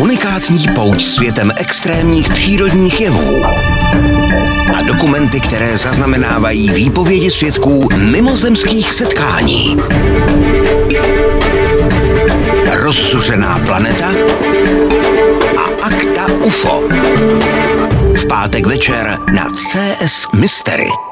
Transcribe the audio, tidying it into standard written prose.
Unikátní pouť světem extrémních přírodních jevů a dokumenty, které zaznamenávají výpovědi svědků mimozemských setkání. Rozzuřená planeta a akta UFO. V pátek večer na CS Mystery.